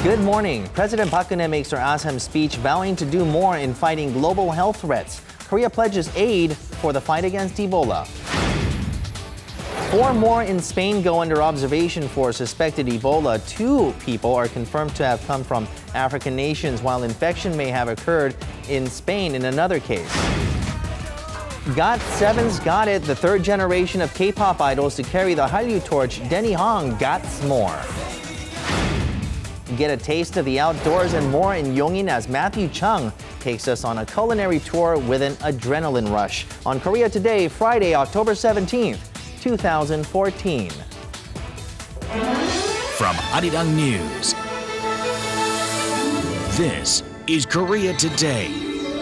Good morning. President Park Geun-hye makes her ASEM speech vowing to do more in fighting global health threats. Korea pledges aid for the fight against Ebola. 4 more in Spain go under observation for suspected Ebola. 2 people are confirmed to have come from African nations, while infection may have occurred in Spain in another case. GOT7's Got It, the 3rd generation of K-pop idols to carry the Hallyu torch. Denny Hong gots more. Get a taste of the outdoors and more in Yongin as Matthew Chung takes us on a culinary tour with an adrenaline rush. On Korea Today, Friday, October 17th, 2014. From Arirang News, this is Korea Today.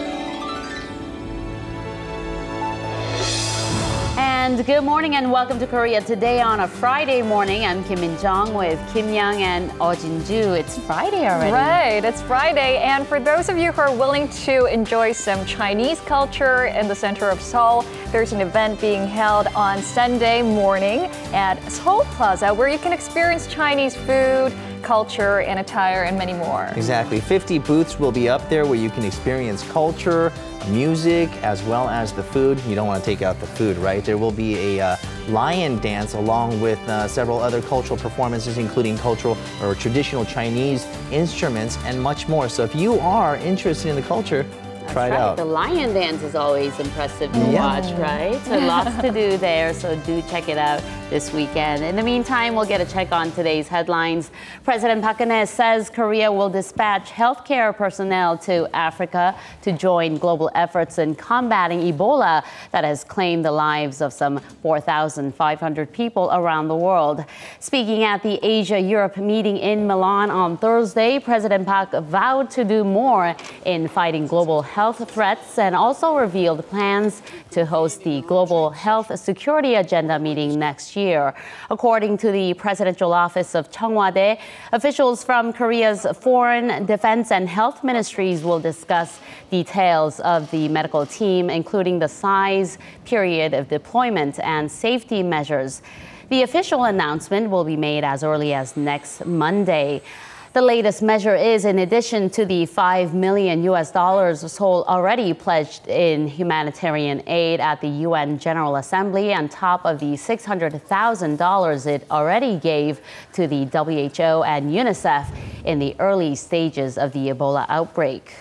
And good morning and welcome to Korea Today on a Friday morning. I'm Kim Min-jung with Kim Young and Oh Jin-ju. It's Friday already. Right, it's Friday. And for those of you who are willing to enjoy some Chinese culture in the center of Seoul, there's an event being held on Sunday morning at Seoul Plaza where you can experience Chinese food, culture, and attire, and many more. Exactly. 50 booths will be up there where you can experience culture, music, as well as the food. You don't want to take out the food, right? There will be a lion dance along with several other cultural performances, including cultural or traditional Chinese instruments and much more. So if you are interested in the culture, try it out. The lion dance is always impressive to watch, right? So lots to do there, so do check it out this weekend. In the meantime, we'll get a check on today's headlines. President Park Geun-hye says Korea will dispatch healthcare personnel to Africa to join global efforts in combating Ebola that has claimed the lives of some 4,500 people around the world. Speaking at the Asia-Europe meeting in Milan on Thursday, President Park vowed to do more in fighting global health threats and also revealed plans to host the Global Health Security Agenda meeting next year. According to the presidential office of Cheongwade, officials from Korea's foreign, defense, and health ministries will discuss details of the medical team, including the size, period of deployment, and safety measures. The official announcement will be made as early as next Monday. The latest measure is in addition to the $5 million Seoul already pledged in humanitarian aid at the UN General Assembly on top of the $600,000 it already gave to the WHO and UNICEF in the early stages of the Ebola outbreak.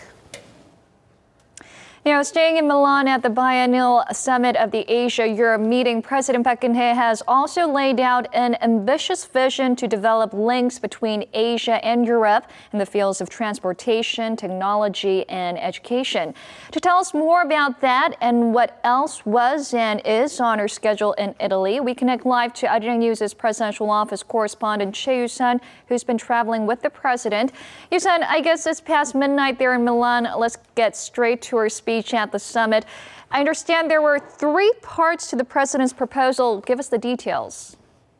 Now, staying in Milan at the biennial summit of the Asia-Europe meeting, President Park Geun-hye has also laid out an ambitious vision to develop links between Asia and Europe in the fields of transportation, technology, and education. To tell us more about that and what else was and is on her schedule in Italy, we connect live to Arirang News' presidential office correspondent Choi Yu-sun, who's been traveling with the president. Yu-sun, I guess it's past midnight there in Milan. Let's get straight to her speech at the summit. I understand there were 3 parts to the president's proposal. Give us the details.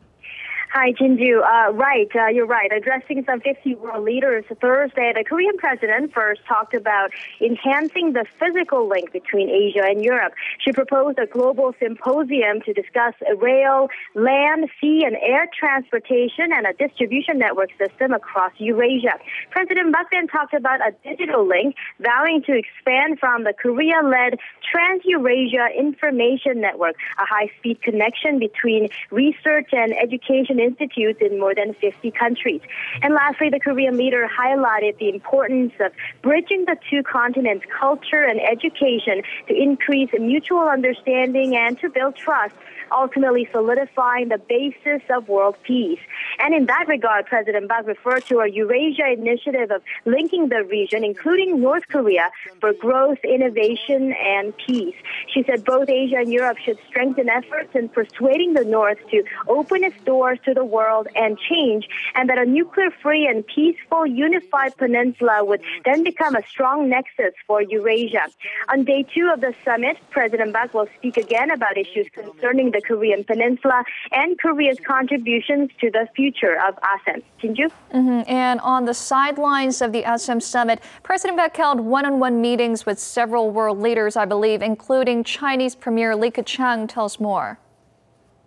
Hi, Jin-ju. You're right. Addressing some 50 world leaders Thursday, the Korean president first talked about enhancing the physical link between Asia and Europe. She proposed a global symposium to discuss rail, land, sea, and air transportation and a distribution network system across Eurasia. President Park then talked about a digital link, vowing to expand from the Korea-led Trans-Eurasia Information Network, a high-speed connection between research and education institutes in more than 50 countries. And lastly, the Korean leader highlighted the importance of bridging the 2 continents' culture and education to increase mutual understanding and to build trust, ultimately solidifying the basis of world peace. And in that regard, President Park referred to a Eurasia initiative of linking the region, including North Korea, for growth, innovation, and peace. She said both Asia and Europe should strengthen efforts in persuading the North to open its doors to the world and change, and that a nuclear-free and peaceful unified peninsula would then become a strong nexus for Eurasia. On day 2 of the summit, President Park will speak again about issues concerning the Korean peninsula and Korea's contributions to the future of ASEM. Jin-ju? And on the sidelines of the ASEM summit, President Park held one-on-one meetings with several world leaders, I believe, including Chinese Premier Li Keqiang. Tell us more.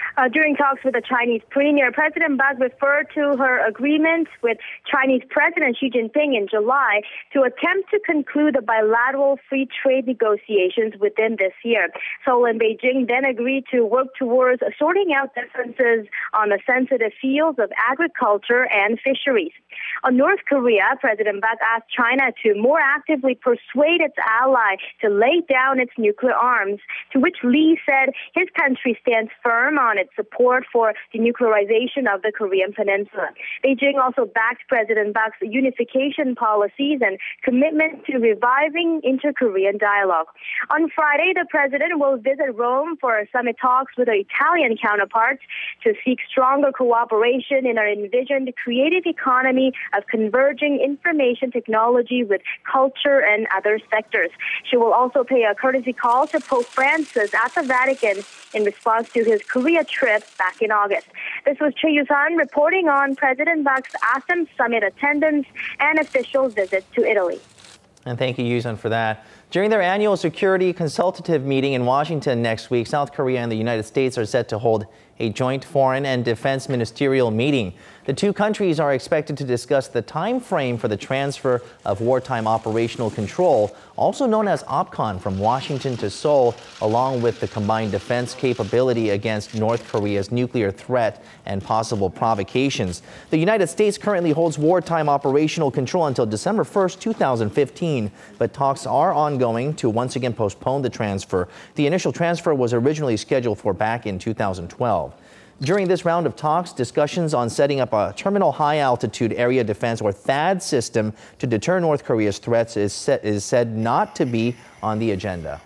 During talks with the Chinese premier, President Park referred to her agreement with Chinese President Xi Jinping in July to attempt to conclude the bilateral free trade negotiations within this year. Seoul and Beijing then agreed to work towards sorting out differences on the sensitive fields of agriculture and fisheries. On North Korea, President Park asked China to more actively persuade its ally to lay down its nuclear arms, to which Lee said his country stands firm on its support for denuclearization of the Korean Peninsula. Beijing also backed President Park's unification policies and commitment to reviving inter-Korean dialogue. On Friday, the president will visit Rome for summit talks with her Italian counterparts to seek stronger cooperation in our envisioned creative economy of converging information technology with culture and other sectors. She will also pay a courtesy call to Pope Francis at the Vatican in response to his Korea trip back in August. This was Choi Yu-san reporting on President Park's ASEM summit attendance and official visit to Italy. And thank you, Yu-san, for that. During their annual security consultative meeting in Washington next week, South Korea and the United States are set to hold a joint foreign and defense ministerial meeting. The two countries are expected to discuss the time frame for the transfer of wartime operational control, also known as OPCON, from Washington to Seoul, along with the combined defense capability against North Korea's nuclear threat and possible provocations. The United States currently holds wartime operational control until December 1st, 2015, but talks are ongoing to once again postpone the transfer. The initial transfer was originally scheduled for back in 2012. During this round of talks, discussions on setting up a terminal high-altitude area defense, or THAAD system, to deter North Korea's threats is said not to be on the agenda.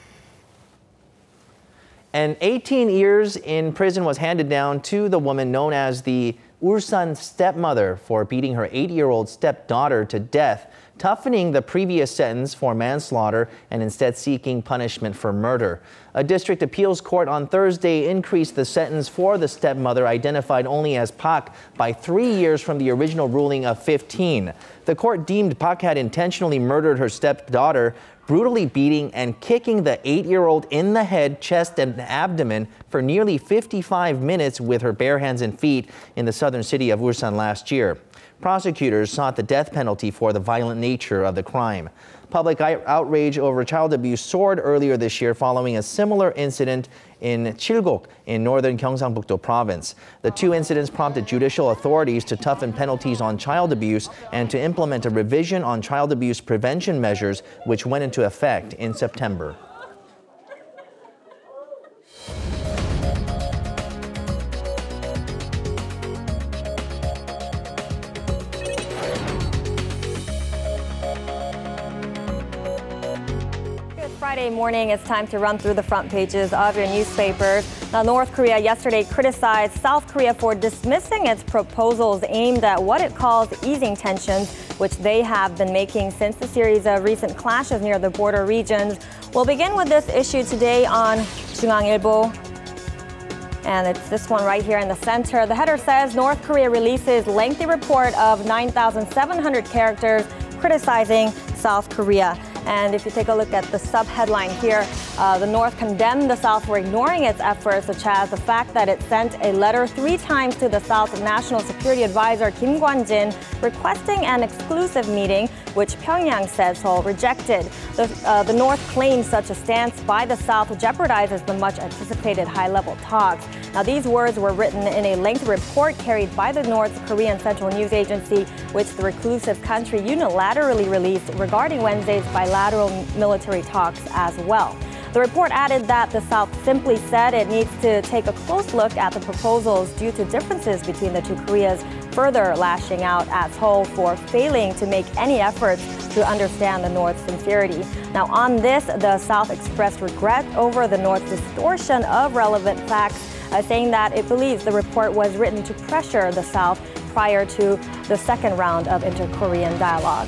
And 18 years in prison was handed down to the woman known as the Ulsan stepmother for beating her 8-year-old stepdaughter to death, toughening the previous sentence for manslaughter and instead seeking punishment for murder. A district appeals court on Thursday increased the sentence for the stepmother, identified only as Park, by 3 years from the original ruling of 15. The court deemed Park had intentionally murdered her stepdaughter, brutally beating and kicking the 8-year-old in the head, chest, and abdomen for nearly 55 minutes with her bare hands and feet in the southern city of Ulsan last year. Prosecutors sought the death penalty for the violent nature of the crime. Public outrage over child abuse soared earlier this year following a similar incident in Chilgok in northern Gyeongsangbuk-do province. The two incidents prompted judicial authorities to toughen penalties on child abuse and to implement a revision on child abuse prevention measures, which went into effect in September. Friday morning, it's time to run through the front pages of your newspapers. Now, North Korea yesterday criticized South Korea for dismissing its proposals aimed at what it calls easing tensions, which they have been making since the series of recent clashes near the border regions. We'll begin with this issue today on JoongAngIlbo. And it's this one right here in the center. The header says North Korea releases lengthy report of 9,700 characters criticizing South Korea. And if you take a look at the sub-headline here, the North condemned the South for ignoring its efforts, such as the fact that it sent a letter 3 times to the South National Security Advisor Kim Kwon-jin requesting an exclusive meeting, which Pyongyang said Seoul rejected. The North claims such a stance by the South jeopardizes the much-anticipated high-level talks. Now, these words were written in a lengthy report carried by the North Korean Central News Agency, which the reclusive country unilaterally released regarding Wednesday's bilateral military talks as well. The report added that the South simply said it needs to take a close look at the proposals due to differences between the two Koreas, further lashing out at Seoul for failing to make any efforts to understand the North's sincerity. Now, on this, the South expressed regret over the North's distortion of relevant facts, saying that it believes the report was written to pressure the South prior to the second round of inter-Korean dialogue.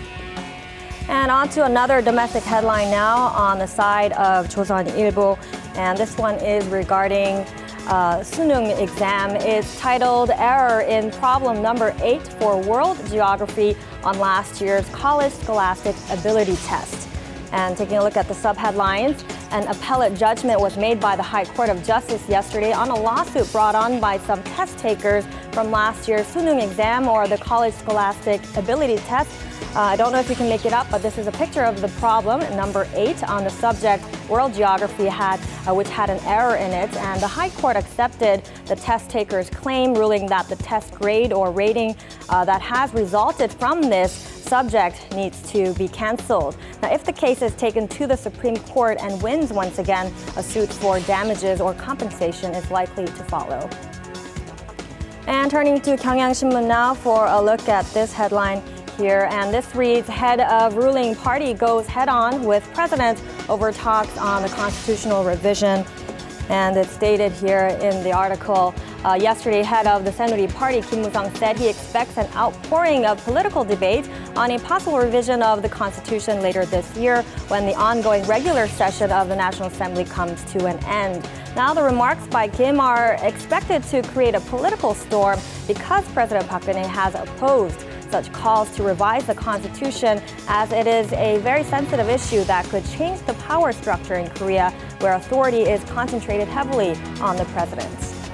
And on to another domestic headline now on the side of JoongAngIlbo, and this one is regarding Sunung exam. It's titled Error in Problem Number 8 for World Geography on last year's College Scholastic Ability Test. And taking a look at the subheadlines, An appellate judgment was made by the High Court of Justice yesterday on a lawsuit brought on by some test takers from last year's Sunung exam, or the College Scholastic Ability Test. I don't know if you can make it up, but this is a picture of the problem, number 8 on the subject World Geography which had an error in it, and the High Court accepted the test taker's claim, ruling that the test grade or rating that has resulted from this subject needs to be canceled. Now, if the case is taken to the Supreme Court and wins once again, a suit for damages or compensation is likely to follow. And turning to Gyeongyang-Shinmun now for a look at this headline here, and this reads, head of ruling party goes head-on with president over talks on the constitutional revision. And it's stated here in the article, yesterday, head of the Saenuri Party, Kim Moo-sung, said he expects an outpouring of political debate on a possible revision of the Constitution later this year when the ongoing regular session of the National Assembly comes to an end. Now, the remarks by Kim are expected to create a political storm because President Park Geun-hye has opposed such calls to revise the Constitution, as it is a very sensitive issue that could change the power structure in Korea, where authority is concentrated heavily on the president.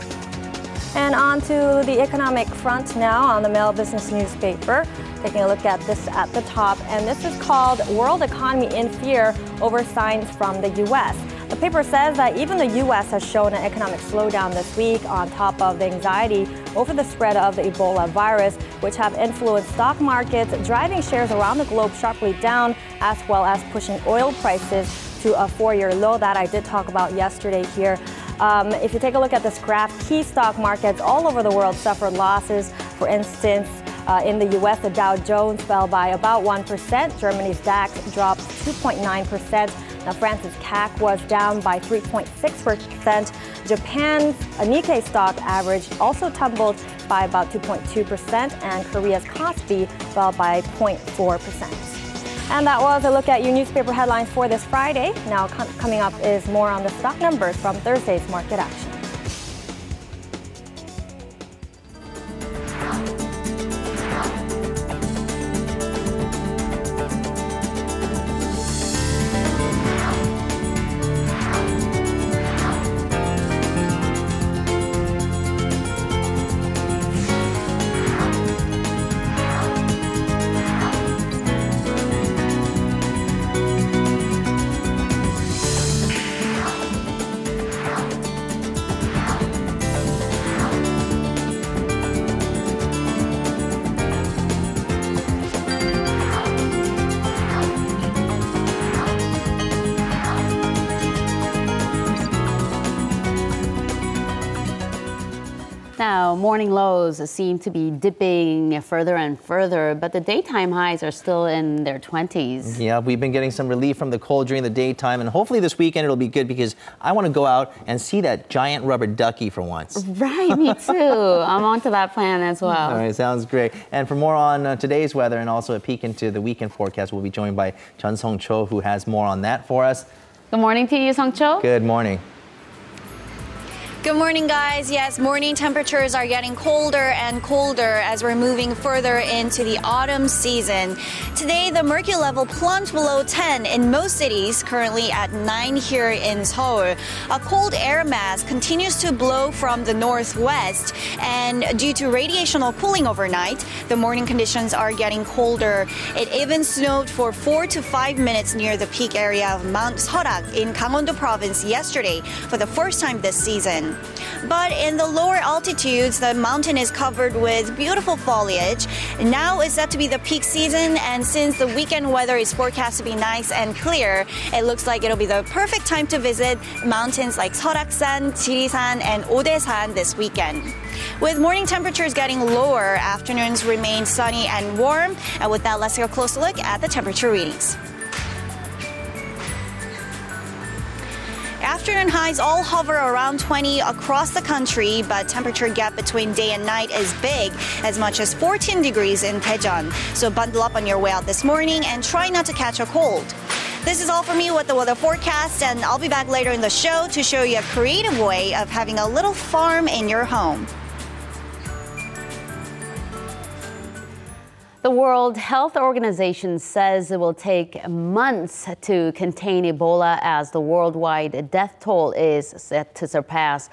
And on to the economic front now on the Mail Business newspaper. Taking a look at this at the top, and this is called World Economy in Fear Over Signs from the U.S. The paper says that even the U.S. has shown an economic slowdown this week on top of the anxiety over the spread of the Ebola virus, which have influenced stock markets, driving shares around the globe sharply down, as well as pushing oil prices to a 4-year low that I did talk about yesterday here. If you take a look at this graph, key stock markets all over the world suffered losses. For instance, in the U.S., the Dow Jones fell by about 1%. Germany's DAX dropped 2.9%. Now, France's CAC was down by 3.6%. Japan's Nikkei stock average also tumbled by about 2.2%, and Korea's Kospi fell by 0.4%. And that was a look at your newspaper headlines for this Friday. Now, coming up is more on the stock numbers from Thursday's market action. Now, morning lows seem to be dipping further and further, but the daytime highs are still in their 20s. Yeah, we've been getting some relief from the cold during the daytime, and hopefully this weekend it'll be good because I want to go out and see that giant rubber ducky for once. Right, me too. I'm onto that plan as well. All right, sounds great. And for more on today's weather and also a peek into the weekend forecast, we'll be joined by Chun Sung-cho, who has more on that for us. Good morning to you, Sung-cho. Good morning. Good morning, guys. Yes, morning temperatures are getting colder and colder as we're moving further into the autumn season. Today, the mercury level plunged below 10 in most cities, currently at 9 here in Seoul. A cold air mass continues to blow from the northwest, and due to radiational cooling overnight, the morning conditions are getting colder. It even snowed for 4 to 5 minutes near the peak area of Mount Seorak in Gangwon-do province yesterday for the first time this season. But in the lower altitudes, the mountain is covered with beautiful foliage. Now is set to be the peak season, and since the weekend weather is forecast to be nice and clear, it looks like it'll be the perfect time to visit mountains like Seoraksan, Jirisan, and Odaesan this weekend. With morning temperatures getting lower, afternoons remain sunny and warm. And with that, let's take a closer look at the temperature readings. Afternoon highs all hover around 20 across the country, but temperature gap between day and night is big, as much as 14 degrees in Daejeon. So bundle up on your way out this morning and try not to catch a cold. This is all for me with the weather forecast, and I'll be back later in the show to show you a creative way of having a little farm in your home. The World Health Organization says it will take months to contain Ebola as the worldwide death toll is set to surpass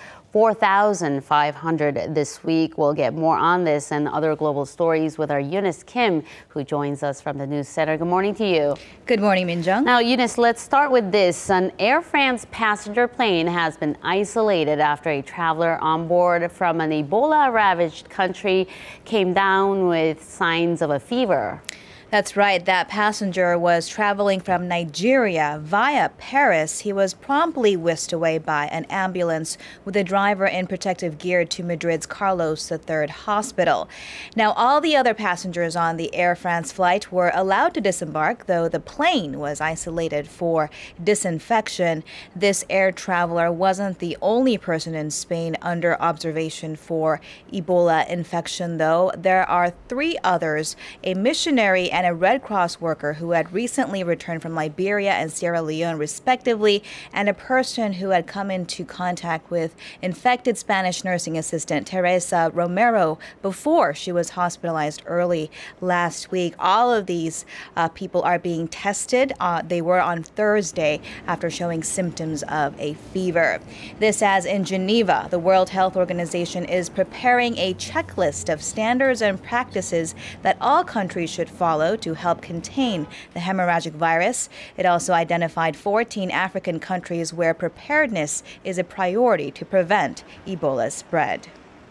4,500 this week. We'll get more on this and other global stories with our Eunice Kim, who joins us from the News Center. Good morning to you. Good morning, Minjung. Now, Eunice, let's start with this. An Air France passenger plane has been isolated after a traveler on board from an Ebola-ravaged country came down with signs of a fever. That's right. That passenger was traveling from Nigeria via Paris. He was promptly whisked away by an ambulance with a driver in protective gear to Madrid's Carlos III hospital. Now, all the other passengers on the Air France flight were allowed to disembark, though the plane was isolated for disinfection. This air traveler wasn't the only person in Spain under observation for Ebola infection, though. There are 3 others, a missionary and a Red Cross worker who had recently returned from Liberia and Sierra Leone, respectively, and a person who had come into contact with infected Spanish nursing assistant Teresa Romero before she was hospitalized early last week. All of these people are being tested. They were on Thursday after showing symptoms of a fever. This as in Geneva, the World Health Organization is preparing a checklist of standards and practices that all countries should follow to help contain the hemorrhagic virus. It also identified 14 African countries where preparedness is a priority to prevent Ebola's spread.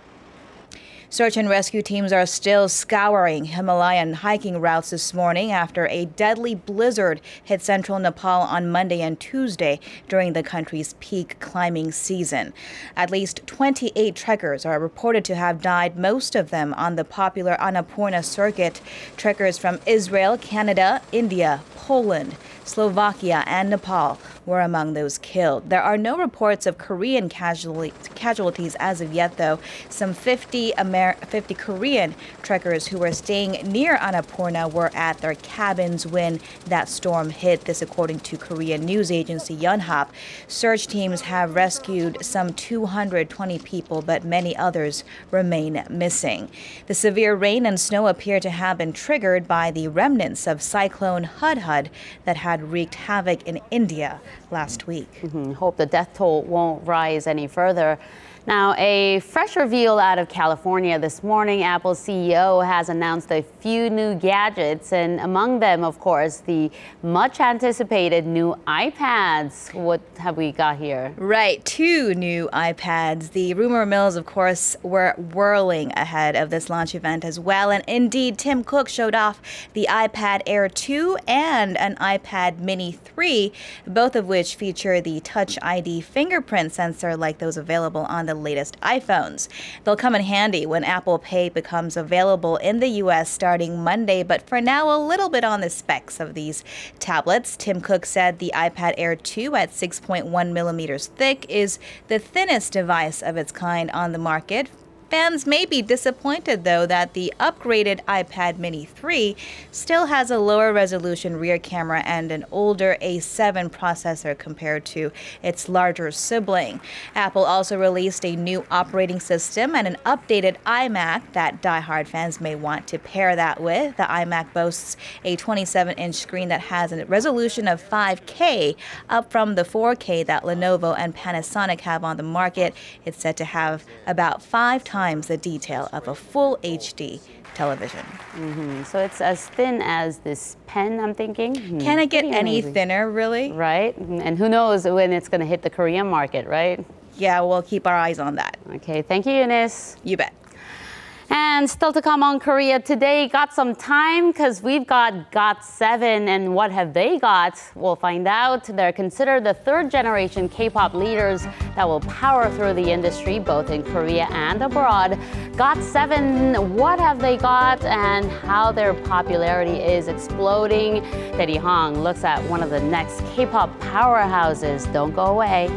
Search and rescue teams are still scouring Himalayan hiking routes this morning after a deadly blizzard hit central Nepal on Monday and Tuesday during the country's peak climbing season. At least 28 trekkers are reported to have died, most of them on the popular Annapurna circuit. Trekkers from Israel, Canada, India, Poland, Slovakia, and Nepal were among those killed. There are no reports of Korean casualties as of yet, though. Some 50 Korean trekkers who were staying near Annapurna were at their cabins when that storm hit. This according to Korean news agency Yonhap. Search teams have rescued some 220 people, but many others remain missing. The severe rain and snow appear to have been triggered by the remnants of Cyclone Hudhud that had wreaked havoc in India last week. Hope the death toll won't rise any further. Now, a fresh reveal out of California this morning. Apple CEO has announced a few new gadgets, and among them, of course, the much anticipated new iPads. What have we got here? Right, 2 new iPads. The rumor mills, of course, were whirling ahead of this launch event as well. And indeed, Tim Cook showed off the iPad Air 2 and an iPad Mini 3, both of which feature the Touch ID fingerprint sensor like those available on the latest iPhones. They'll come in handy when Apple Pay becomes available in the U.S. starting Monday, but for now, a little bit on the specs of these tablets. Tim Cook said the iPad Air 2 at 6.1 millimeters thick is the thinnest device of its kind on the market. Fans may be disappointed, though, that the upgraded iPad Mini 3 still has a lower resolution rear camera and an older A7 processor compared to its larger sibling. Apple also released a new operating system and an updated iMac that diehard fans may want to pair that with. The iMac boasts a 27-inch screen that has a resolution of 5K, up from the 4K that Lenovo and Panasonic have on the market. It's said to have about 5 times the detail of a full HD television. So it's as thin as this pen, I'm thinking. Can it get any thinner, really? Right, and who knows when it's going to hit the Korean market, right? Yeah, we'll keep our eyes on that. Okay, thank you, Eunice. You bet. And still to come on Korea today, got some time because we've got GOT7, and what have they got? We'll find out. They're considered the 3rd generation K-pop leaders that will power through the industry both in Korea and abroad. GOT7, what have they got and how their popularity is exploding? Dae Hong looks at one of the next K-pop powerhouses. Don't go away.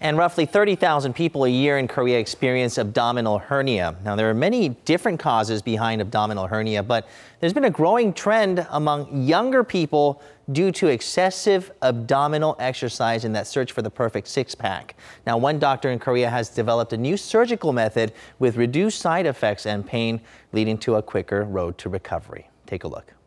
And roughly 30,000 people a year in Korea experience abdominal hernia. Now, there are many different causes behind abdominal hernia, but there's been a growing trend among younger people due to excessive abdominal exercise in that search for the perfect six-pack. Now, one doctor in Korea has developed a new surgical method with reduced side effects and pain, leading to a quicker road to recovery. Take a look.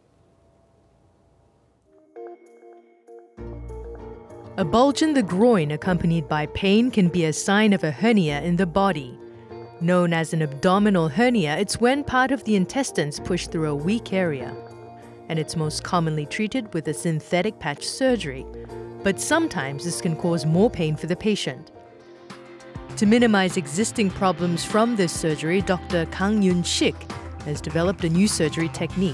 A bulge in the groin accompanied by pain can be a sign of a hernia in the body. Known as an abdominal hernia, it's when part of the intestines push through a weak area. And it's most commonly treated with a synthetic patch surgery. But sometimes this can cause more pain for the patient. To minimize existing problems from this surgery, Dr. Kang Yun-sik has developed a new surgery technique.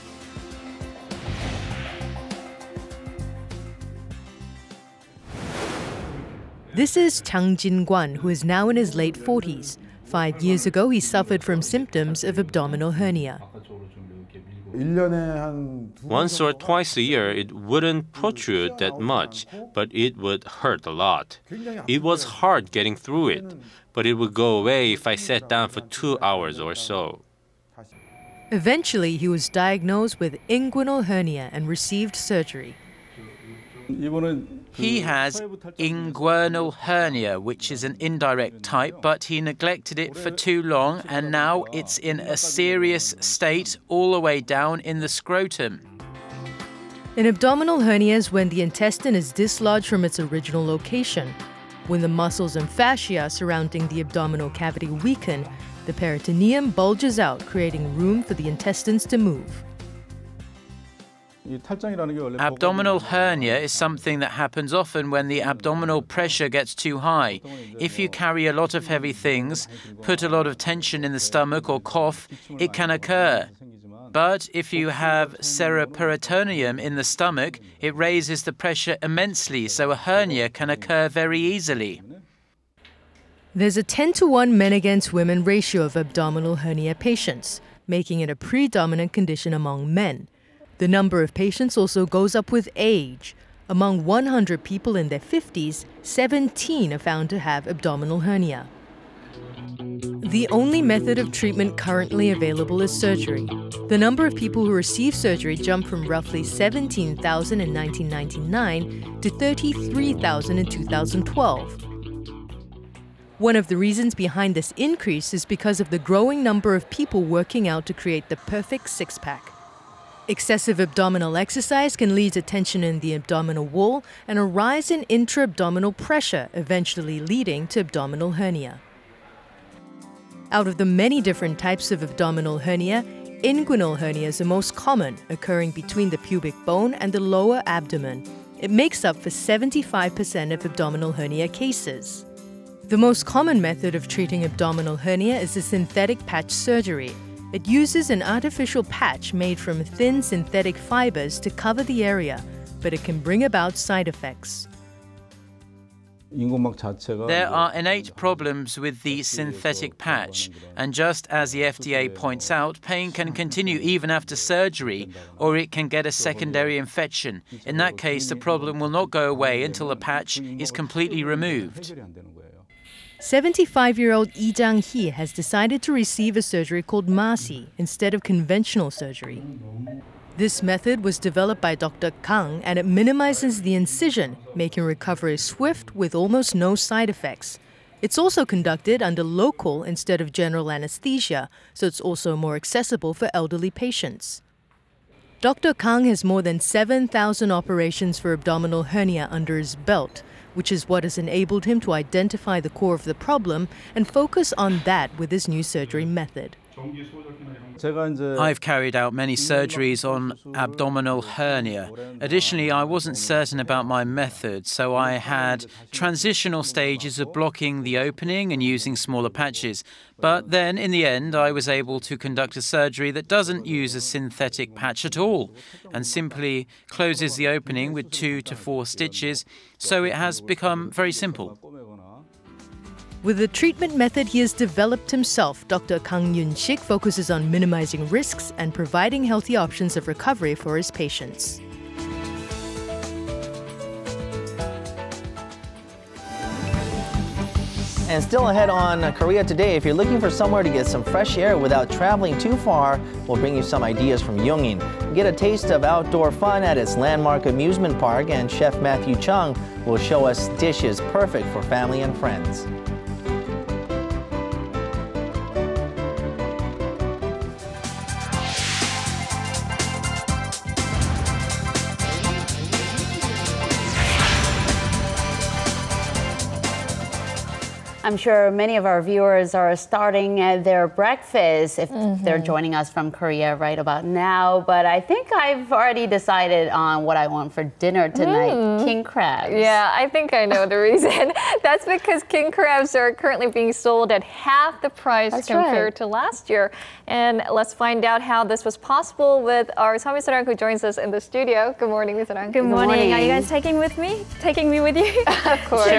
This is Chang Jin-kwan, who is now in his late 40s. 5 years ago, he suffered from symptoms of abdominal hernia. Once or twice a year, it wouldn't protrude that much, but it would hurt a lot. It was hard getting through it, but it would go away if I sat down for 2 hours or so. Eventually, he was diagnosed with inguinal hernia and received surgery. He has inguinal hernia, which is an indirect type, but he neglected it for too long, and now it's in a serious state all the way down in the scrotum. An abdominal hernia is when the intestine is dislodged from its original location. When the muscles and fascia surrounding the abdominal cavity weaken, the peritoneum bulges out, creating room for the intestines to move. Abdominal hernia is something that happens often when the abdominal pressure gets too high. If you carry a lot of heavy things, put a lot of tension in the stomach or cough, it can occur. But if you have cereperitoneum in the stomach, it raises the pressure immensely, so a hernia can occur very easily. There's a 10-to-1 men against women ratio of abdominal hernia patients, making it a predominant condition among men. The number of patients also goes up with age. Among 100 people in their 50s, 17 are found to have abdominal hernia. The only method of treatment currently available is surgery. The number of people who receive surgery jumped from roughly 17,000 in 1999 to 33,000 in 2012. One of the reasons behind this increase is because of the growing number of people working out to create the perfect six-pack. Excessive abdominal exercise can lead to tension in the abdominal wall and a rise in intra-abdominal pressure, eventually leading to abdominal hernia. Out of the many different types of abdominal hernia, inguinal hernia is the most common, occurring between the pubic bone and the lower abdomen. It makes up for 75% of abdominal hernia cases. The most common method of treating abdominal hernia is the synthetic patch surgery. It uses an artificial patch made from thin synthetic fibers to cover the area, but it can bring about side effects. There are innate problems with the synthetic patch, and just as the FDA points out, pain can continue even after surgery, or it can get a secondary infection. In that case, the problem will not go away until the patch is completely removed. 75-year-old Lee Jang-hee has decided to receive a surgery called MASI instead of conventional surgery. This method was developed by Dr. Kang, and it minimizes the incision, making recovery swift with almost no side effects. It's also conducted under local instead of general anesthesia, so it's also more accessible for elderly patients. Dr. Kang has more than 7,000 operations for abdominal hernia under his belt, which is what has enabled him to identify the core of the problem and focus on that with his new surgery method. I've carried out many surgeries on abdominal hernia. Additionally, I wasn't certain about my method, so I had transitional stages of blocking the opening and using smaller patches. But then, in the end, I was able to conduct a surgery that doesn't use a synthetic patch at all and simply closes the opening with 2 to 4 stitches, so it has become very simple. With the treatment method he has developed himself, Dr. Kang Yun-sik focuses on minimizing risks and providing healthy options of recovery for his patients. And still ahead on Korea Today, if you're looking for somewhere to get some fresh air without traveling too far, we'll bring you some ideas from Yongin. Get a taste of outdoor fun at its landmark amusement park, and Chef Matthew Chung will show us dishes perfect for family and friends. I'm sure many of our viewers are starting their breakfast if they're joining us from Korea right about now. But I think I've already decided on what I want for dinner tonight. King crabs. Yeah, I think I know the reason. That's because king crabs are currently being sold at half the price compared to last year. And let's find out how this was possible with our Sami Sarang, who joins us in the studio. Good morning, Ms. Sarang. Good morning. Are you guys taking me with you? Of course.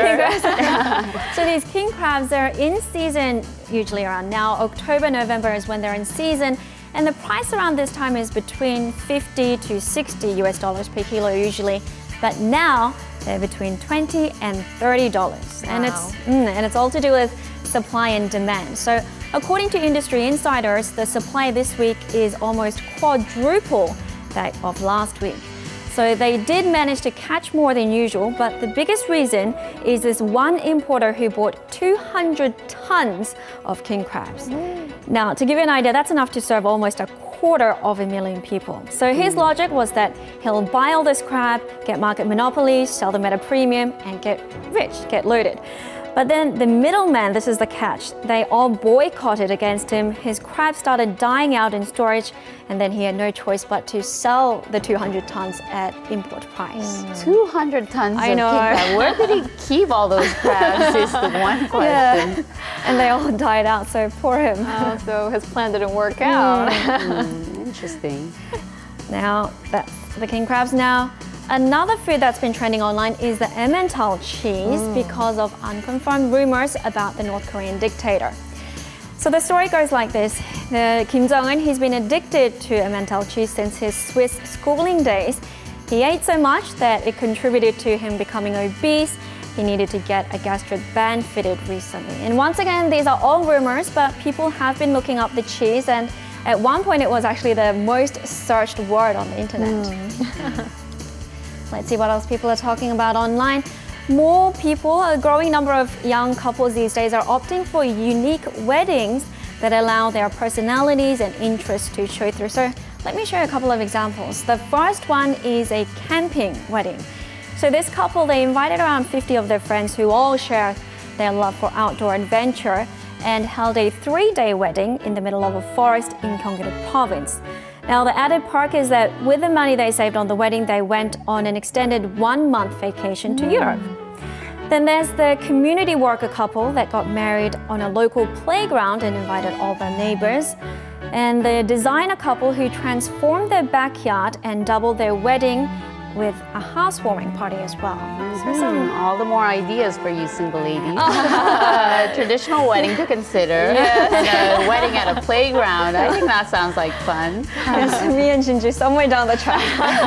So these king crabs, they're in season usually around now. October, November is when they're in season. And the price around this time is between $50 to $60 per kilo usually. But now they're between $20 and $30. Wow. And it's all to do with supply and demand. So according to industry insiders, the supply this week is almost quadruple that of last week. So they did manage to catch more than usual, but the biggest reason is this one importer who bought 200 tons of king crabs. Now, to give you an idea, that's enough to serve almost 250,000 people. So his logic was that he'll buy all this crab, get market monopolies, sell them at a premium, and get rich, get loaded. But then the middleman, this is the catch, they all boycotted against him. His crab started dying out in storage, and then he had no choice but to sell the 200 tons at import price. 200 tons I know. of king crab. Where did he keep all those crabs is the one question. Yeah. And they all died out, so poor him. So his plan didn't work out. Interesting. Now, that's the king crabs now. Another food that's been trending online is the Emmental cheese because of unconfirmed rumors about the North Korean dictator. So the story goes like this. Kim Jong-un, he's been addicted to Emmental cheese since his Swiss schooling days. He ate so much that it contributed to him becoming obese. He needed to get a gastric band fitted recently. And once again, these are all rumors, but people have been looking up the cheese, and at one point it was actually the most searched word on the internet. Let's see what else people are talking about online. More people, a growing number of young couples these days are opting for unique weddings that allow their personalities and interests to show through. So let me show you a couple of examples. The first one is a camping wedding. So this couple, they invited around 50 of their friends who all share their love for outdoor adventure and held a 3-day wedding in the middle of a forest in Gyeonggi province. Now, the added perk is that with the money they saved on the wedding, they went on an extended 1-month vacation to Europe. Then there's the community worker couple that got married on a local playground and invited all their neighbors. And the designer couple who transformed their backyard and doubled their wedding with a housewarming party as well. So all the more ideas for you single ladies. Traditional wedding to consider. And a wedding at a playground. I think that sounds like fun. Yes, me and Jinju somewhere down the track.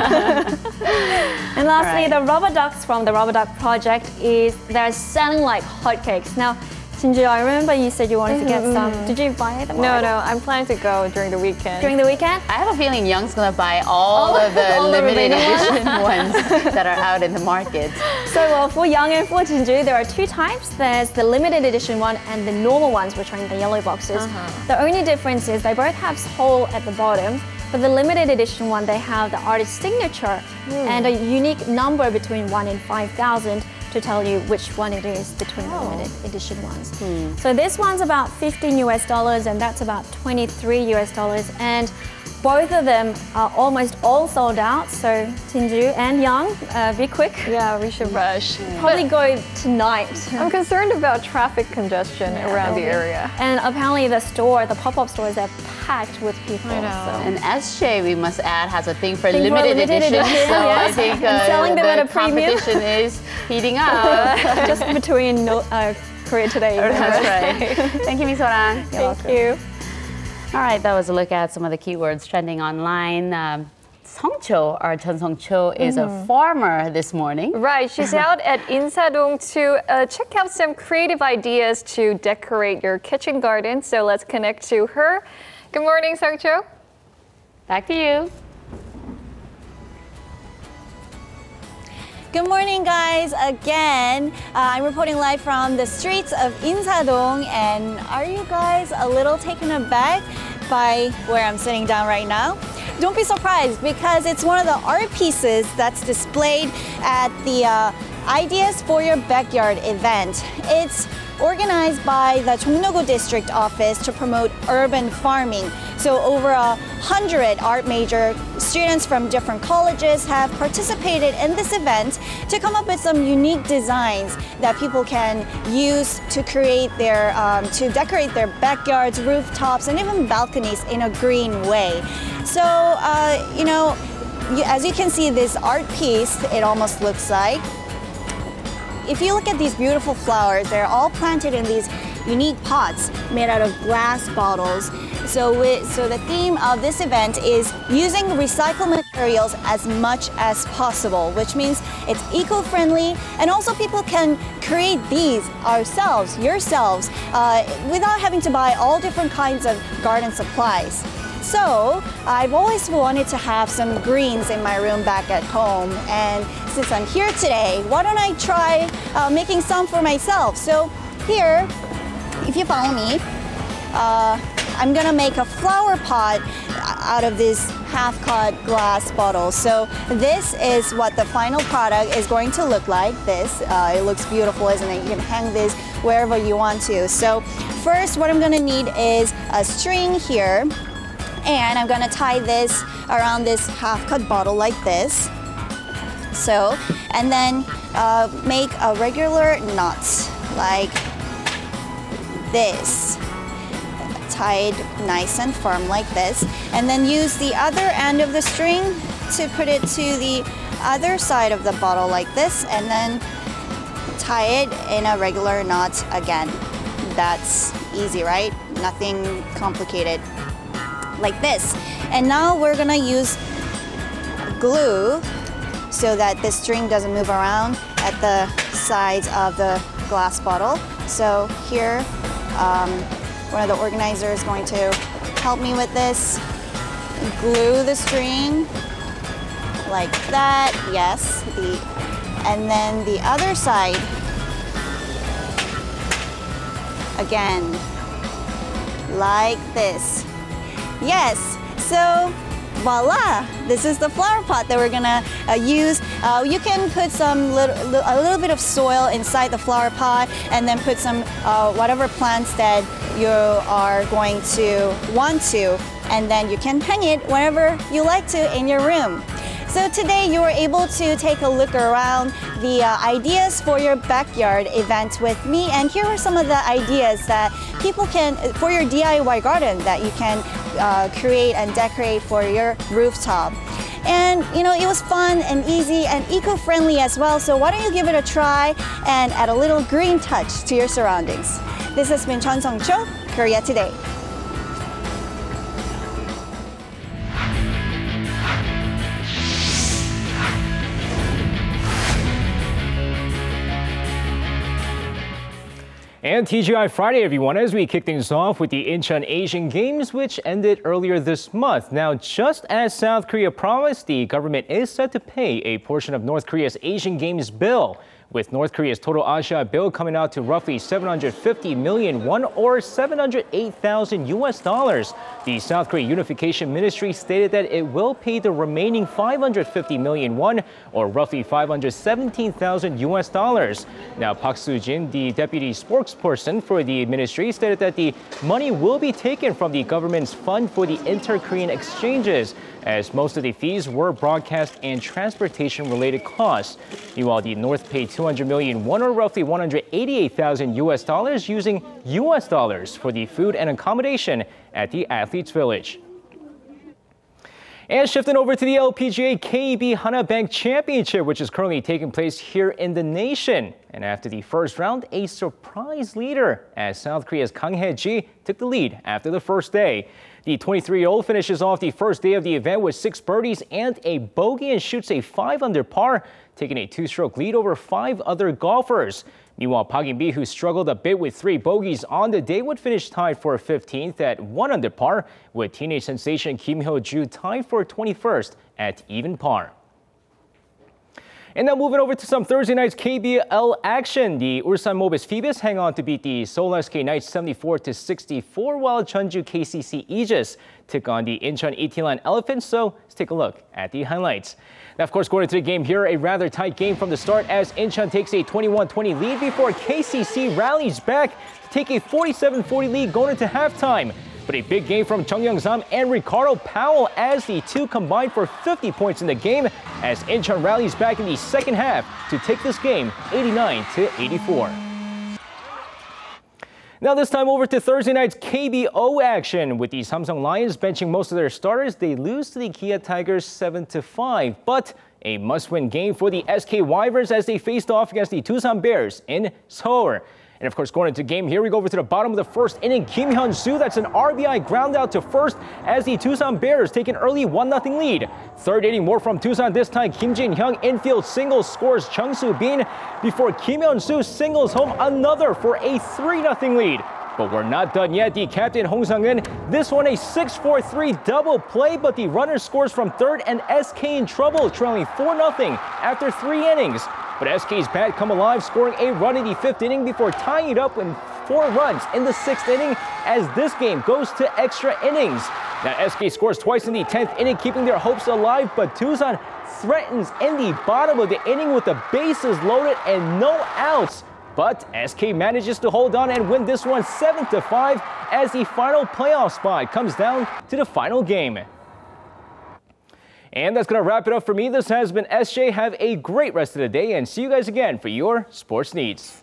And lastly, the rubber ducks from the Rubber Duck Project they're selling like hotcakes. Now, Jinju, I remember you said you wanted to get some. Did you buy them? No, I'm planning to go during the weekend. During the weekend? I have a feeling Young's gonna buy all of the limited edition ones that are out in the market. So, well, for Young and for Jinju, there are 2 types. There's the limited edition one and the normal ones, which are in the yellow boxes. The only difference is they both have hole at the bottom. For the limited edition one, they have the artist's signature and a unique number between 1 and 5,000 to tell you which one it is between the limited edition ones. So this one's about $15 and that's about $23. And both of them are almost all sold out. So Jinju and Young, be quick. Yeah, we should rush. Probably go tonight. I'm concerned about traffic congestion around the area. And apparently the pop-up stores are packed with people. I know. So. And SJ, we must add, has a thing for limited edition. So yes. I think selling them at a premium. Competition is heating up. Just between Korea Today. That's right. Thank you, Ms. Sorang. Thank you. All right, that was a look at some of the keywords trending online. Songcho, our Chun Song-cho, is a farmer this morning. Right, she's out at Insadong to check out some creative ideas to decorate your kitchen garden. So let's connect to her. Good morning, Song-cho. Back to you. Good morning, guys. Again, I'm reporting live from the streets of Insadong, and are you guys a little taken aback by where I'm sitting down right now? Don't be surprised, because it's one of the art pieces that's displayed at the Ideas for Your Backyard event. It's organized by the Jongno-gu District Office to promote urban farming. So over 100 art major students from different colleges have participated in this event to come up with some unique designs that people can use to create their, to decorate their backyards, rooftops, and even balconies in a green way. So, you know, as you can see, this art piece, it almost looks like, if you look at these beautiful flowers, they're all planted in these unique pots made out of glass bottles. So the theme of this event is using recycled materials as much as possible, which means it's eco-friendly, and also people can create these yourselves, without having to buy all different kinds of garden supplies. So I've always wanted to have some greens in my room back at home, and since I'm here today, why don't I try making some for myself? So here, if you follow me, I'm gonna make a flower pot out of this half-cut glass bottle. So this is what the final product is going to look like. It looks beautiful, isn't it? You can hang this wherever you want to. So first, what I'm gonna need is a string here, and I'm gonna tie this around this half-cut bottle like this. So, and then make a regular knot like this, tied nice and firm like this, and then use the other end of the string to put it to the other side of the bottle like this, and then tie it in a regular knot again. That's easy, right? Nothing complicated. Like this. And now we're gonna use glue so that the string doesn't move around at the sides of the glass bottle. So here, one of the organizers is going to help me with this. Glue the string like that, yes. And then the other side, again, like this. Yes, so voila, this is the flower pot that we're gonna use. You can put a little bit of soil inside the flower pot, and then put some whatever plants that you are going to want to, and then you can hang it wherever you like to in your room. So today you were able to take a look around the Ideas for Your Backyard event with me, and here are some of the ideas that people can, for your DIY garden, that you can create and decorate for your rooftop. And you know, it was fun and easy and eco-friendly as well, so why don't you give it a try and add a little green touch to your surroundings. This has been Chun Song-cho, Korea Today. And TGI Friday, everyone, as we kick things off with the Incheon Asian Games, which ended earlier this month. Now, just as South Korea promised, the government is set to pay a portion of North Korea's Asian Games bill, with North Korea's total Asia bill coming out to roughly 750 million won, or $708,000. The South Korea Unification Ministry stated that it will pay the remaining 550 million won, or roughly $517,000. Now, Park Soo-jin, the deputy spokesperson for the ministry, stated that the money will be taken from the government's fund for the inter-Korean exchanges, as most of the fees were broadcast and transportation-related costs. Meanwhile, the North paid 200 million won, or roughly $188,000, using US dollars for the food and accommodation at the Athletes Village. And shifting over to the LPGA KB Hana Bank Championship, which is currently taking place here in the nation. And after the first round, a surprise leader as South Korea's Kang Hae-ji took the lead after the first day. The 23-year-old finishes off the first day of the event with 6 birdies and a bogey and shoots a 5 under par, taking a 2-stroke lead over 5 other golfers. Meanwhile, Park In-bi, who struggled a bit with 3 bogeys on the day, would finish tied for 15th at 1 under par, with teenage sensation Kim Hyo-ju tied for 21st at even par. And now moving over to some Thursday night's KBL action. The Ulsan Mobis Phoebus hang on to beat the Seoul SK Knights 74-64, while Jeonju KCC Aegis took on the Incheon Itilan Elephants. So let's take a look at the highlights. Now, of course, going into the game here, a rather tight game from the start as Incheon takes a 21-20 lead before KCC rallies back to take a 47-40 lead going into halftime. But a big game from Chung Young-sam and Ricardo Powell as the two combined for 50 points in the game as Incheon rallies back in the second half to take this game 89-84. Now this time over to Thursday night's KBO action. With the Samsung Lions benching most of their starters, they lose to the Kia Tigers 7-5. But a must-win game for the SK Wyverns as they faced off against the Doosan Bears in Seoul. And of course, going into the game, here we go over to the bottom of the first inning. Kim Hyun-soo, that's an RBI ground out to first as the Doosan Bears take an early 1-0 lead. Third inning, more from Doosan this time. Kim Jin-hyung infield singles scores Chung Soo-bin before Kim Hyun-soo singles home another for a 3-0 lead. But we're not done yet. The captain Hong Sang-eun, this one a 6-4-3 double play, but the runner scores from third and SK in trouble, trailing 4-0 after 3 innings. But SK's bat come alive, scoring a run in the 5th inning before tying it up with 4 runs in the 6th inning as this game goes to extra innings. Now SK scores twice in the 10th inning, keeping their hopes alive, but Doosan threatens in the bottom of the inning with the bases loaded and no outs. But SK manages to hold on and win this one 7-5 as the final playoff spot comes down to the final game. And that's going to wrap it up for me. This has been SJ. Have a great rest of the day and see you guys again for your sports needs.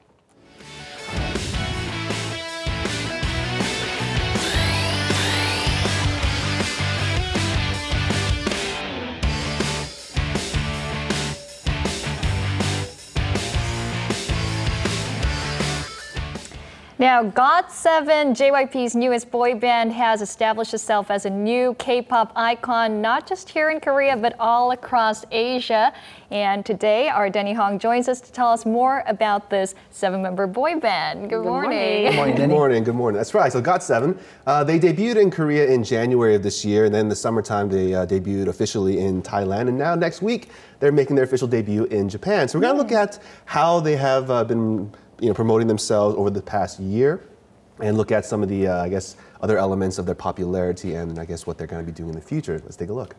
Now, GOT7, JYP's newest boy band, has established itself as a new K-pop icon, not just here in Korea, but all across Asia. And today, our Denny Hong joins us to tell us more about this 7-member boy band. Good morning. Good morning, Denny. Good morning, good morning. That's right, so GOT7, they debuted in Korea in January of this year, and then the summertime they debuted officially in Thailand, and now next week they're making their official debut in Japan. So we're going to look at how they have been promoting themselves over the past year and look at some of the, I guess, other elements of their popularity and I guess what they're going to be doing in the future. Let's take a look.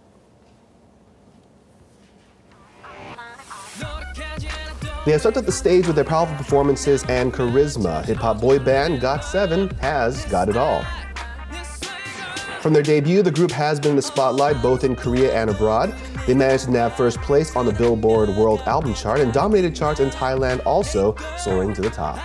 They have swept up the stage with their powerful performances and charisma. Hip-hop boy band GOT7 has got it all. From their debut, the group has been in the spotlight both in Korea and abroad. They managed to nab first place on the Billboard World Album Chart and dominated charts in Thailand, also soaring to the top.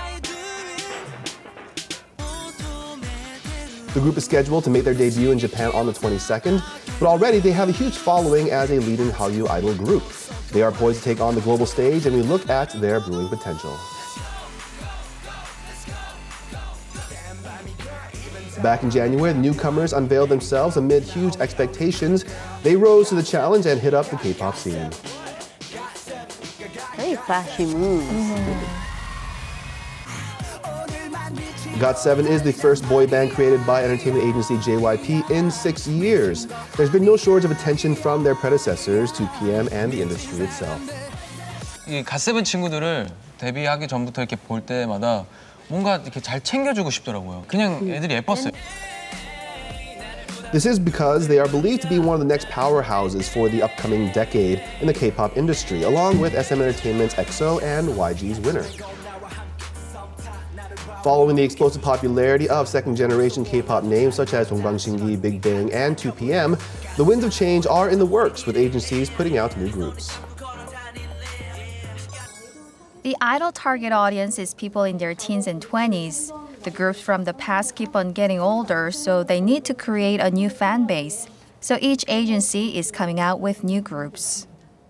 The group is scheduled to make their debut in Japan on the 22nd, but already they have a huge following as a leading Hallyu idol group. They are poised to take on the global stage, and we look at their brewing potential. Back in January, the newcomers unveiled themselves amid huge expectations. They rose to the challenge and hit up the K-pop scene. Very flashy moves. GOT7 is the first boy band created by entertainment agency JYP in 6 years. There's been no shortage of attention from their predecessors, 2PM, and the industry itself. 이 갓세븐 친구들을 데뷔하기 전부터 이렇게 볼 때마다 뭔가 이렇게 잘 챙겨주고 싶더라고요. 그냥 애들이 예뻤어요. This is because they are believed to be one of the next powerhouses for the upcoming decade in the K-pop industry, along with SM Entertainment's EXO and YG's Winner. Following the explosive popularity of second-generation K-pop names such as Dongbang, Big Bang, and 2PM, the winds of change are in the works, with agencies putting out new groups. The idol target audience is people in their teens and 20s. The groups from the past keep on getting older, so they need to create a new fan base. So each agency is coming out with new groups.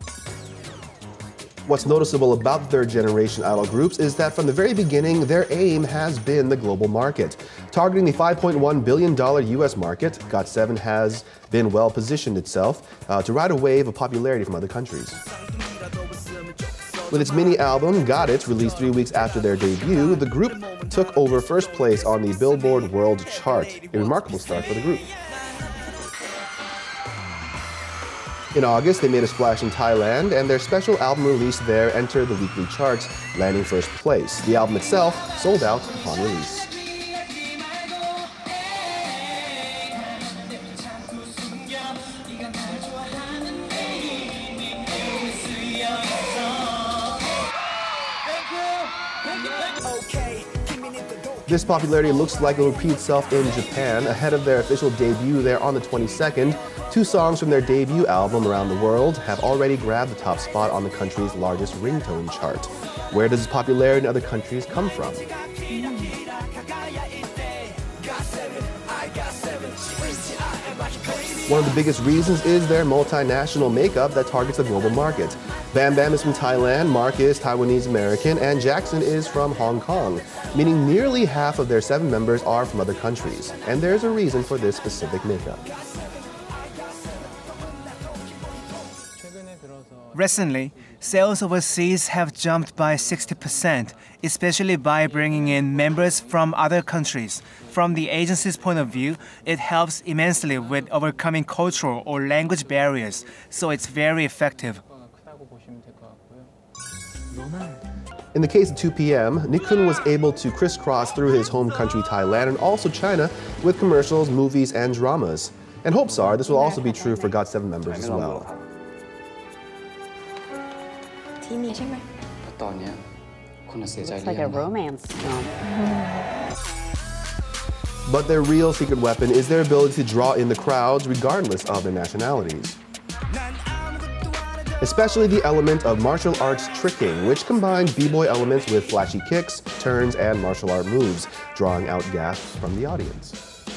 What's noticeable about the third generation idol groups is that from the very beginning, their aim has been the global market. Targeting the $5.1 billion US market, GOT7 has been well positioned itself to ride a wave of popularity from other countries. With its mini album, Got It, released 3 weeks after their debut, the group took over first place on the Billboard World Chart, a remarkable start for the group. In August, they made a splash in Thailand, and their special album release there entered the weekly charts, landing first place. The album itself sold out upon release. This popularity looks like it will repeat itself in Japan. Ahead of their official debut there on the 22nd, 2 songs from their debut album, Around the World, have already grabbed the top spot on the country's largest ringtone chart. Where does this popularity in other countries come from? One of the biggest reasons is their multinational makeup that targets the global market. Bam Bam is from Thailand, Mark is Taiwanese American, and Jackson is from Hong Kong, meaning nearly half of their 7 members are from other countries. And there's a reason for this specific makeup. Recently, sales overseas have jumped by 60%, especially by bringing in members from other countries. From the agency's point of view, it helps immensely with overcoming cultural or language barriers, so it's very effective. In the case of 2PM, Nichkhun was able to crisscross through his home country Thailand and also China with commercials, movies, and dramas. And hopes are this will also be true for GOT7 members as well. It's like a romance film. But their real secret weapon is their ability to draw in the crowds regardless of their nationalities. Especially the element of martial arts tricking, which combines b-boy elements with flashy kicks, turns, and martial art moves, drawing out gasps from the audience.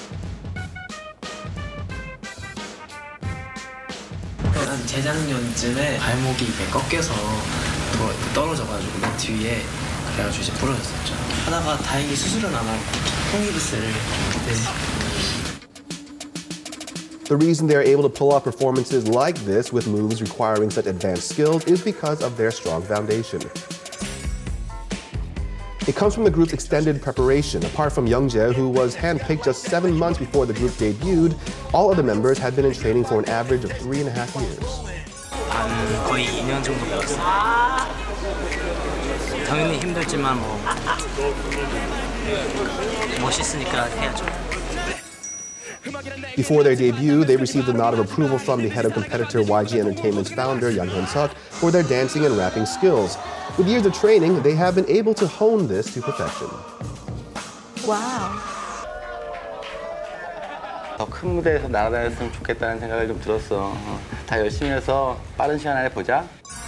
한 재작년쯤에 발목이 이렇게 꺾여서 떨어져가지고 막 뒤에 그래가지고 이제 부러졌었죠. 하다가 다행히 수술은 안 하고 통기부스를 The reason they're able to pull off performances like this with moves requiring such advanced skills is because of their strong foundation. It comes from the group's extended preparation. Apart from Youngjae, who was handpicked just 7 months before the group debuted, all other members had been in training for an average of 3.5 years. 거의 2년 정도 배웠어요. 당연히 힘들지만 뭐 멋있으니까 해야죠. Before their debut, they received a nod of approval from the head of competitor YG Entertainment's founder, Young Hyun-suk, for their dancing and rapping skills. With years of training, they have been able to hone this to perfection. Wow. 더 큰 무대에서 날아다녔으면 좋겠다는 생각을 좀 들었어. 다 열심히 해서 빠른 시간 안에 보자.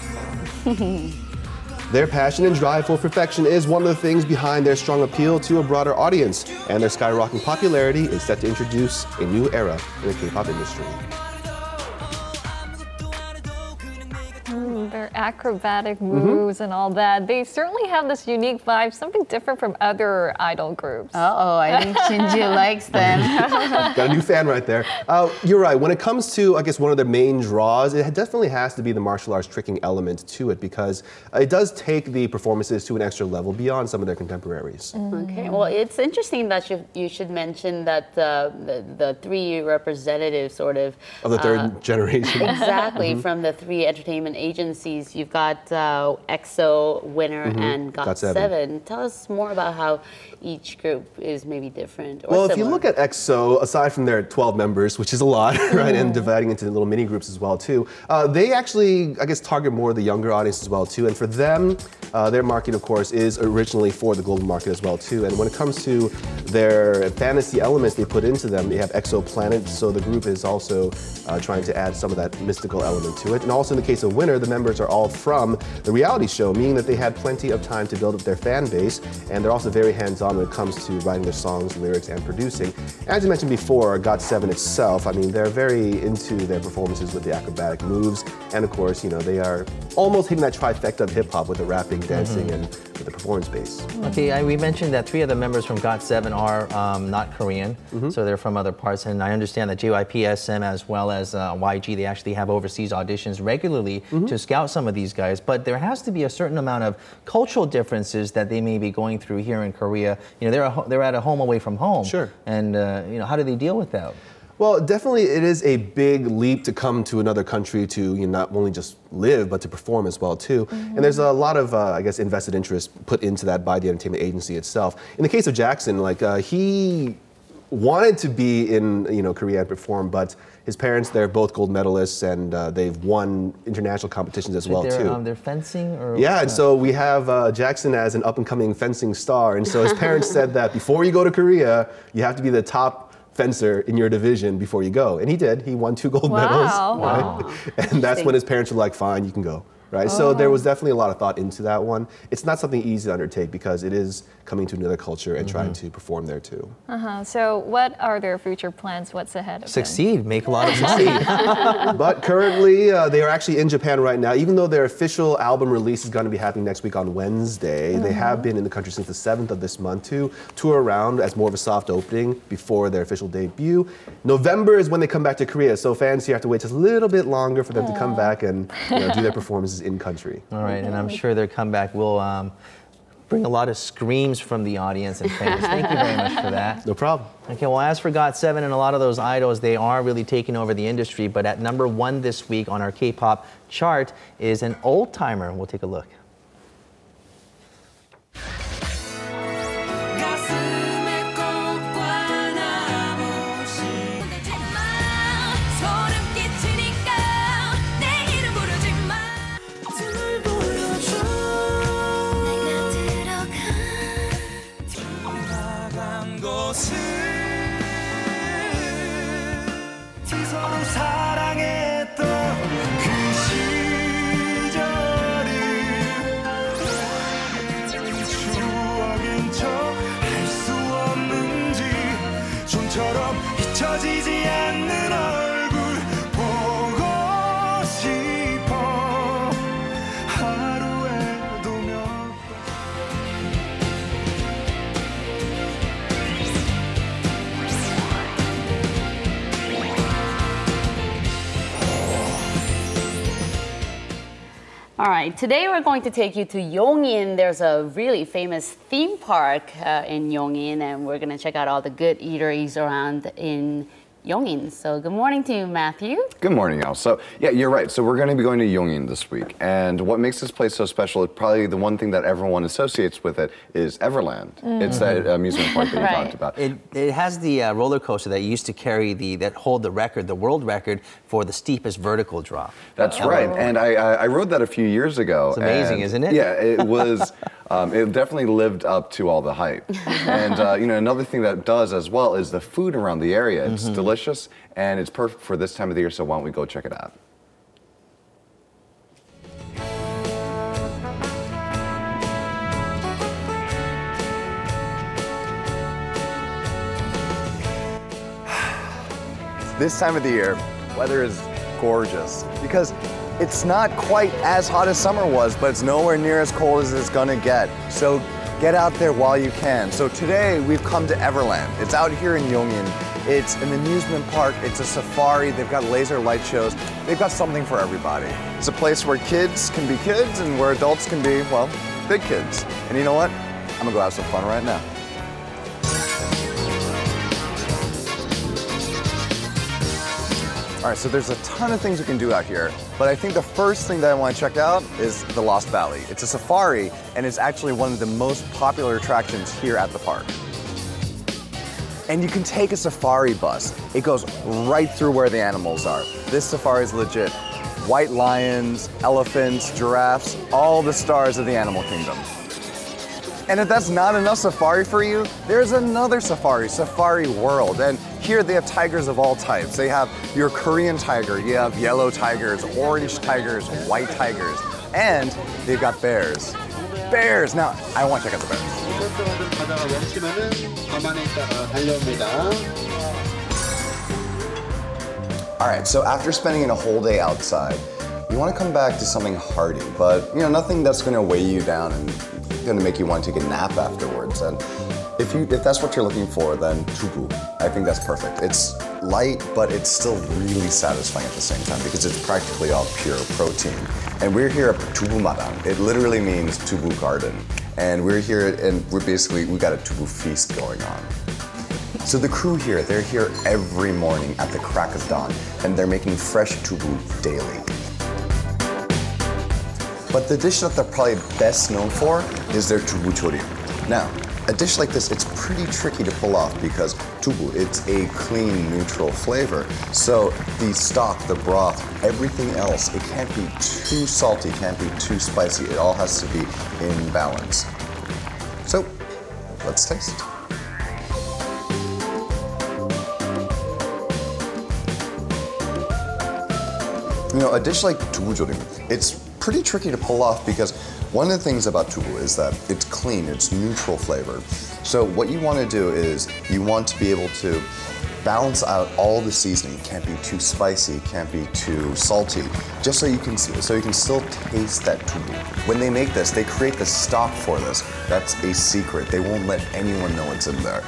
Their passion and drive for perfection is one of the things behind their strong appeal to a broader audience, and their skyrocketing popularity is set to introduce a new era in the K-pop industry. Their acrobatic moves and all that. They certainly have this unique vibe, something different from other idol groups. Uh-oh, I think Jinju likes them. Got a new fan right there. You're right. When it comes to, I guess, one of their main draws, it definitely has to be the martial arts tricking element to it because it does take the performances to an extra level beyond some of their contemporaries. Okay, well, it's interesting that you should mention that the 3 representatives sort of... Of the third generation. Exactly, from the 3 entertainment agencies. You've got EXO, Winner, and GOT7. Tell us more about how each group is maybe different or Well, similar. if you look at EXO, aside from their 12 members, which is a lot, right, and dividing into little mini groups as well, too, they actually, I guess, target more of the younger audience as well, too. And for them, their market, of course, is originally for the global market as well, too. And when it comes to their fantasy elements they put into them, they have exoplanets, so the group is also trying to add some of that mystical element to it. And also in the case of Winner, the members are all from the reality show, meaning that they had plenty of time to build up their fan base, and they're also very hands-on when it comes to writing their songs, lyrics, and producing. As you mentioned before, GOT7 itself, I mean, they're very into their performances with the acrobatic moves, and of course, you know, they are almost hitting that trifecta of hip-hop with the rapping, dancing, and with the performance base. Okay, we mentioned that 3 of the members from GOT7 are not Korean, so they're from other parts, and I understand that JYP, SM, as well as YG, they actually have overseas auditions regularly to scout some of these guys, but there has to be a certain amount of cultural differences that they may be going through here in Korea. You know, they're at a home away from home. Sure. And, you know, how do they deal with that? Well, definitely it is a big leap to come to another country to, you know, not only just live, but to perform as well, too. And there's a lot of, I guess, invested interest put into that by the entertainment agency itself. In the case of Jackson, like, he wanted to be in, you know, Korea and perform, but his parents, they're both gold medalists, and they've won international competitions as well, too. They're fencing? Or yeah, and so we have Jackson as an up-and-coming fencing star, and so his parents said that before you go to Korea, you have to be the top fencer in your division before you go. And he did. He won 2 gold medals. Right? And that's when his parents were like, fine, you can go. Right? So there was definitely a lot of thought into that one. It's not something easy to undertake because it is coming to another culture and trying to perform there too. So what are their future plans? What's ahead of them? Succeed, make a lot of money. But currently, they are actually in Japan right now. Even though their official album release is going to be happening next week on Wednesday, they have been in the country since the 7th of this month to tour around as more of a soft opening before their official debut. November is when they come back to Korea, so fans here have to wait just a little bit longer for them to come back and do their performances in country. All right, and I'm sure their comeback will bring a lot of screams from the audience and fans. Thank you very much for that. No problem. Okay, well, as for GOT7 and a lot of those idols, they are really taking over the industry, but at #1 this week on our K-pop chart is an old-timer. We'll take a look. All right, today we're going to take you to Yongin. There's a really famous theme park in Yongin, and we're going to check out all the good eateries around in Yongin. So good morning to you, Matthew. Good morning, Al. So yeah, you're right. So we're going to be going to Yongin this week. And what makes this place so special, probably the one thing that everyone associates with it is Everland. It's that amusement park that you talked about. It has the roller coaster that used to carry that hold the record, the world record for the steepest vertical drop. That's right. And I rode that a few years ago. It's amazing, isn't it? Yeah, it was. It definitely lived up to all the hype. And you know, another thing that does as well is the food around the area. It's delicious, and it's perfect for this time of the year, so why don't we go check it out. This time of the year, weather is gorgeous because it's not quite as hot as summer was, but it's nowhere near as cold as it's gonna get. So get out there while you can. So today we've come to Everland. It's out here in Yongin. It's an amusement park, it's a safari, they've got laser light shows. They've got something for everybody. It's a place where kids can be kids and where adults can be, well, big kids. And you know what? I'm gonna go have some fun right now. All right, so there's a ton of things we can do out here, but I think the first thing that I want to check out is the Lost Valley. It's a safari, and it's actually one of the most popular attractions here at the park. And you can take a safari bus. It goes right through where the animals are. This safari is legit. white lions, elephants, giraffes, all the stars of the animal kingdom. And if that's not enough safari for you, there's another safari, Safari World. And here they have tigers of all types. They have your Korean tiger, you have yellow tigers, orange tigers, white tigers, and they've got bears. Bears! Now, I want to check out the bears. All right, so after spending a whole day outside, you want to come back to something hearty, but nothing that's going to weigh you down and going to make you want to take a nap afterwards. And if that's what you're looking for, then tubu, I think that's perfect. It's light, but it's still really satisfying at the same time because it's practically all pure protein. And we're here at Tubu Madang. It literally means tubu garden. And we're here and we got a tubu feast going on. So the crew here, they're here every morning at the crack of dawn, and they're making fresh tubu daily. But the dish that they're probably best known for is their tubu chorim. Now, a dish like this, it's pretty tricky to pull off because tubu, it's a clean, neutral flavor. So the stock, the broth, everything else, it can't be too salty, can't be too spicy. It all has to be in balance. So, let's taste. A dish like tubu jorim, it's pretty tricky to pull off because one of the things about tubu is that it's clean, it's neutral flavor. So what you want to do is you want to be able to balance out all the seasoning. It can't be too spicy, can't be too salty, just so you can still taste that tubu. When they make this, they create the stock for this. That's a secret. They won't let anyone know it's in there.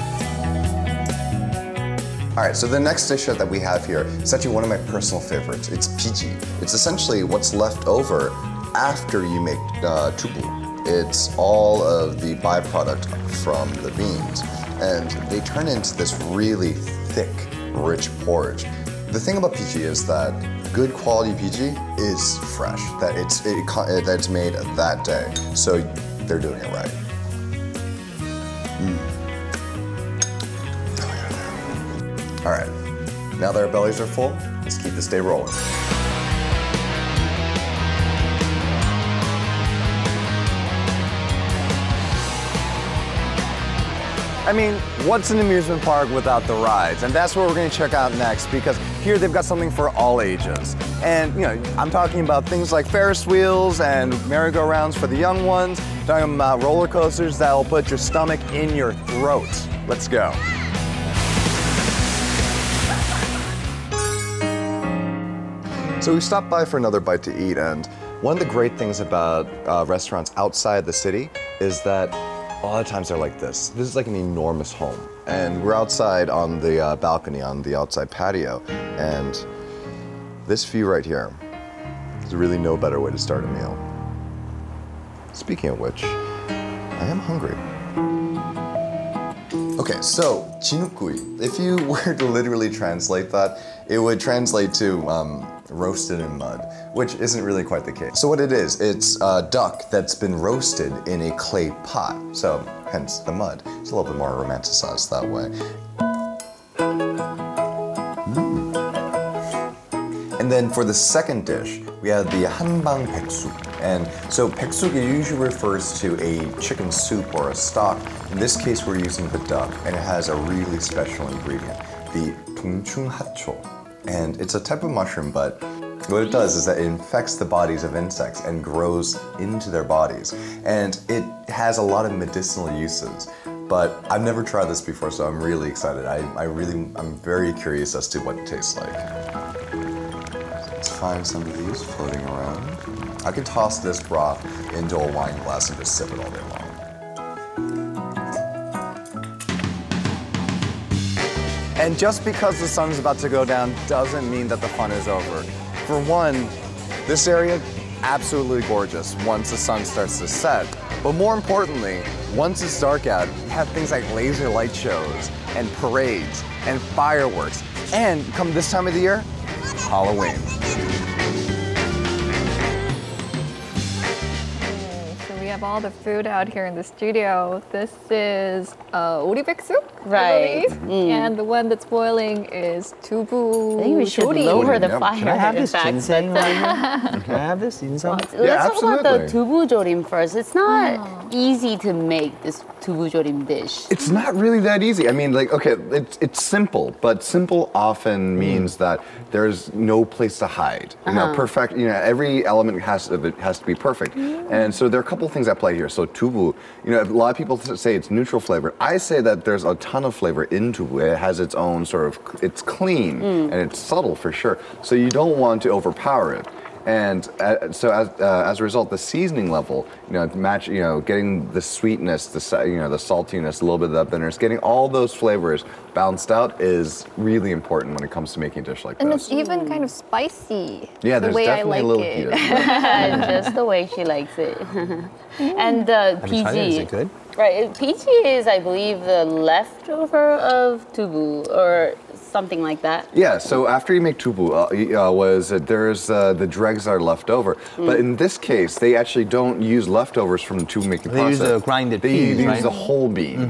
All right, so the next dish that we have here is actually one of my personal favorites. It's piji. It's essentially what's left over after you make tubu. It's all of the byproduct from the beans, and they turn into this really thick, rich porridge. The thing about piji is that good quality piji is fresh, that it's made that day, so they're doing it right. All right, now that our bellies are full, let's keep this day rolling. I mean, what's an amusement park without the rides? And that's what we're going to check out next because here they've got something for all ages. And, I'm talking about things like Ferris wheels and merry-go-rounds for the young ones, talking about roller coasters that'll put your stomach in your throat. Let's go. So we stopped by for another bite to eat, and one of the great things about restaurants outside the city is that a lot of times they're like this. This is like an enormous home, and we're outside on the balcony, on the outside patio, and this view right here, there's really no better way to start a meal. Speaking of which, I am hungry. Okay, so jinukgui, if you were to literally translate that, it would translate to roasted in mud, which isn't really quite the case. So what it is, it's a duck that's been roasted in a clay pot, so hence the mud. It's a little bit more romanticized that way. And then for the second dish, we have the hanbang baeksuk. And so baeksuk usually refers to a chicken soup or a stock. In this case, we're using the duck, and it has a really special ingredient, the dongchung hatcho. And it's a type of mushroom, but what it does is that it infects the bodies of insects and grows into their bodies. And it has a lot of medicinal uses, but I've never tried this before, so I'm really excited. I'm very curious as to what it tastes like. Let's find some of these floating around. I could toss this broth into a wine glass and just sip it all day long. And just because the sun's about to go down doesn't mean that the fun is over. For one, this area, absolutely gorgeous once the sun starts to set. But more importantly, once it's dark out, you have things like laser light shows and parades and fireworks. And come this time of the year, Halloween. have all the food out here in the studio. This is 오리백숙, Right. I believe. And the one that's boiling is 두부. I think we should 조림. lower the fire. Can I have this in fact, ginseng right here? Can I have this ginseng? Let's talk about the 두부 조림 first. It's not easy to make this 두부 조림 dish. It's not really that easy. I mean, like, okay, it's simple, but simple often means that there's no place to hide. You know, perfect. You know, every element has to be perfect. And so there are a couple things at play here. So 두부, you know, a lot of people say it's neutral flavor. I say that there's a ton of flavor in 두부. It has its own sort of, it's clean and it's subtle for sure. So you don't want to overpower it. And so as a result, the seasoning level, you know, getting the sweetness, the saltiness, a little bit of that bitterness, getting all those flavors balanced out is really important when it comes to making a dish like And this. it's even kind of spicy. Yeah, the there's way definitely I like a little it. heat. Just the way she likes it. And Have you tried it? Is PG. it good? Right, PG is, I believe, the leftover of 두부 or something like that. Yeah, so after you make tubu, there's the dregs that are left over. But in this case, they actually don't use leftovers from the tubu making process. They use the grinded peas, They right? use the whole bean,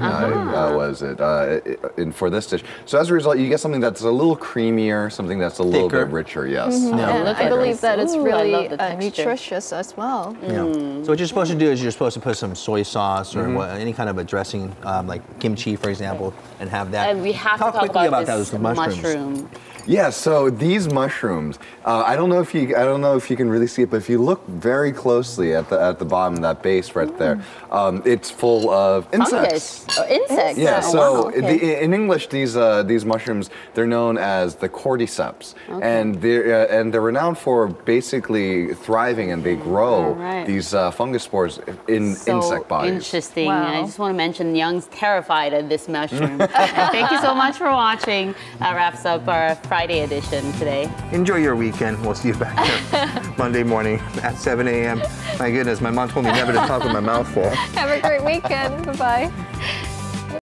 for this dish. So as a result, you get something that's a little creamier, something that's a little bit richer, yes. And I believe that it's Ooh, I really love the texture. nutritious as well. Yeah. So what you're supposed to do is you're supposed to put some soy sauce or any kind of a dressing, like kimchi, for example, and have that. And we have to talk quickly about those this mushrooms. mushroom. Yeah, so these mushrooms, I don't know if you can really see it, but if you look very closely at the bottom, that base right there, it's full of insects. Fungus. Oh, insects. Yeah, Oh, so wow, okay. in English, these mushrooms, they're known as the cordyceps, and they're renowned for basically thriving, and they grow these fungus spores in insect bodies. Interesting. I just want to mention Young's terrified of this mushroom. Thank you so much for watching. That wraps up our Friday edition today. Enjoy your weekend. We'll see you back here Monday morning at 7 a.m. My goodness, my mom told me never to talk with my mouth full. Have a great weekend. Bye-bye.